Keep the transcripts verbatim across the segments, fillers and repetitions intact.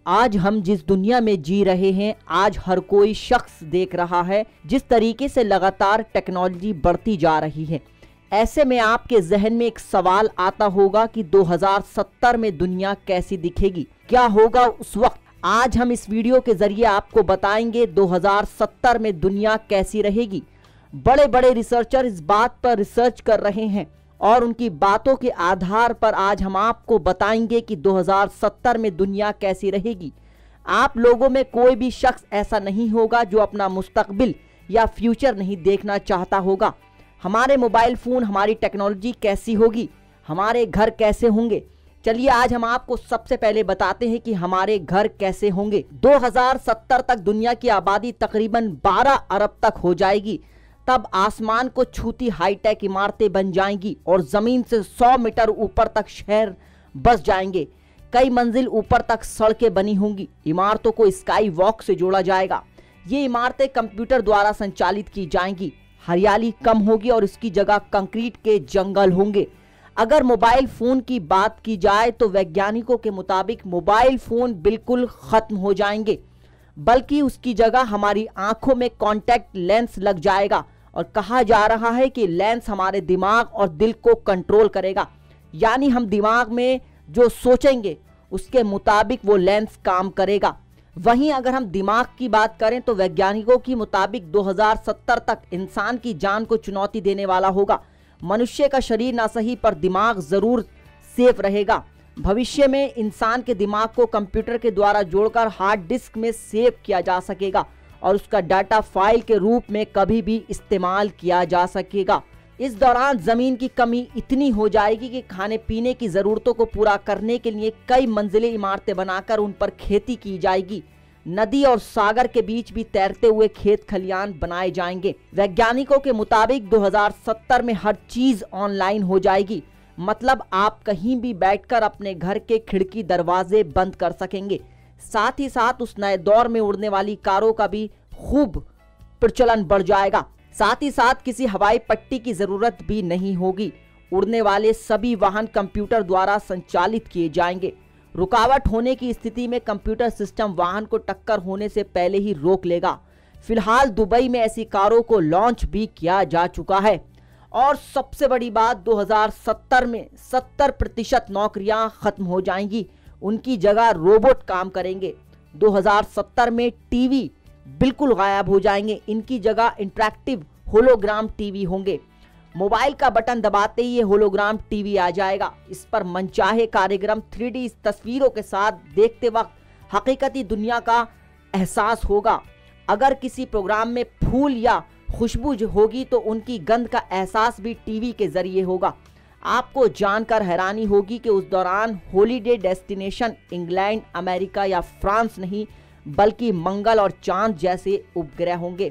आज हम जिस दुनिया में जी रहे हैं, आज हर कोई शख्स देख रहा है जिस तरीके से लगातार टेक्नोलॉजी बढ़ती जा रही है। ऐसे में आपके जहन में एक सवाल आता होगा कि दो हज़ार सत्तर में दुनिया कैसी दिखेगी, क्या होगा उस वक्त। आज हम इस वीडियो के जरिए आपको बताएंगे दो हज़ार सत्तर में दुनिया कैसी रहेगी। बड़े बड़े रिसर्चर इस बात पर रिसर्च कर रहे हैं और उनकी बातों के आधार पर आज हम आपको बताएंगे कि दो हज़ार सत्तर में दुनिया कैसी रहेगी। आप लोगों में कोई भी शख्स ऐसा नहीं होगा जो अपना मुस्तकबिल या फ्यूचर नहीं देखना चाहता होगा। हमारे मोबाइल फ़ोन, हमारी टेक्नोलॉजी कैसी होगी, हमारे घर कैसे होंगे। चलिए आज हम आपको सबसे पहले बताते हैं कि हमारे घर कैसे होंगे। दो हज़ार सत्तर तक दुनिया की आबादी तकरीबन बारह अरब तक हो जाएगी। तब आसमान को छूती हाईटेक इमारतें बन जाएंगी और जमीन से सौ मीटर ऊपर तक शहर बस जाएंगे। कई मंजिल ऊपर तक सड़कें बनी होंगी। इमारतों को स्काई वॉक से जोड़ा जाएगा। ये इमारतें कंप्यूटर द्वारा संचालित की जाएंगी। हरियाली कम होगी और इसकी जगह कंक्रीट के जंगल होंगे। अगर मोबाइल फोन की बात की जाए तो वैज्ञानिकों के मुताबिक मोबाइल फोन बिल्कुल खत्म हो जाएंगे, बल्कि उसकी जगह हमारी आंखों में कॉन्टैक्ट लेंस लग जाएगा और कहा जा रहा है कि लेंस हमारे दिमाग और दिल को कंट्रोल करेगा। यानी हम दिमाग में जो सोचेंगे उसके मुताबिक वो लेंस काम करेगा। वहीं अगर हम दिमाग की बात करें तो वैज्ञानिकों की मुताबिक दो हज़ार सत्तर तक इंसान की जान को चुनौती देने वाला होगा। मनुष्य का शरीर ना सही पर दिमाग जरूर सेफ रहेगा। भविष्य में इंसान के दिमाग को कंप्यूटर के द्वारा जोड़कर हार्ड डिस्क में सेव किया जा सकेगा और उसका डाटा फाइल के रूप में कभी भी इस्तेमाल किया जा सकेगा। इस दौरान जमीन की कमी इतनी हो जाएगी कि खाने पीने की जरूरतों को पूरा करने के लिए कई मंजिलें इमारतें बनाकर उन पर खेती की जाएगी। नदी और सागर के बीच भी तैरते हुए खेत खलियान बनाए जाएंगे। वैज्ञानिकों के मुताबिक दो हज़ार सत्तर में हर चीज ऑनलाइन हो जाएगी। मतलब आप कहीं भी बैठकर अपने घर के खिड़की दरवाजे बंद कर सकेंगे। साथ ही साथ उस नए दौर में उड़ने वाली कारों का भी खूब प्रचलन बढ़ जाएगा। साथ ही साथ किसी हवाई पट्टी की जरूरत भी नहीं होगी। उड़ने वाले सभी वाहन कंप्यूटर द्वारा संचालित किए जाएंगे। रुकावट होने की स्थिति में कंप्यूटर सिस्टम वाहन को टक्कर होने से पहले ही रोक लेगा। फिलहाल दुबई में ऐसी कारों को लॉन्च भी किया जा चुका है। और सबसे बड़ी बात, दो हज़ार सत्तर में सत्तर प्रतिशत नौकरियां खत्म हो जाएंगी। उनकी जगह रोबोट काम करेंगे। दो हज़ार सत्तर में टीवी बिल्कुल गायब हो जाएंगे। इनकी जगह इंटरैक्टिव होलोग्राम टीवी होंगे। मोबाइल का बटन दबाते ही ये होलोग्राम टीवी आ जाएगा। इस पर मनचाहे कार्यक्रम थ्री डी तस्वीरों के साथ देखते वक्त हकीकती दुनिया का एहसास होगा। अगर किसी प्रोग्राम में फूल या खुशबू होगी तो उनकी गंध का एहसास भी टीवी के जरिए होगा। आपको जानकर हैरानी होगी कि उस दौरान हॉलीडे डेस्टिनेशन इंग्लैंड, अमेरिका या फ्रांस नहीं बल्कि मंगल और चांद जैसे उपग्रह होंगे।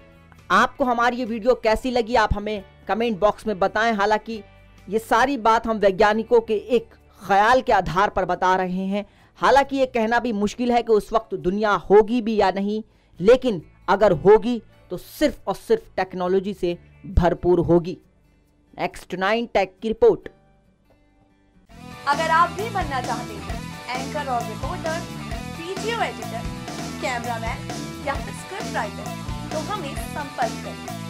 आपको हमारी ये वीडियो कैसी लगी आप हमें कमेंट बॉक्स में बताएं। हालांकि ये सारी बात हम वैज्ञानिकों के एक ख्याल के आधार पर बता रहे हैं। हालांकि ये कहना भी मुश्किल है कि उस वक्त दुनिया होगी भी या नहीं, लेकिन अगर होगी तो सिर्फ और सिर्फ टेक्नोलॉजी से भरपूर होगी। नेक्स्ट नाइन टेक की रिपोर्ट। अगर आप भी बनना चाहते हैं एंकर और रिपोर्टर, वीडियो एडिटर, कैमरामैन या फिर स्क्रिप्ट राइटर तो हमें संपर्क करें।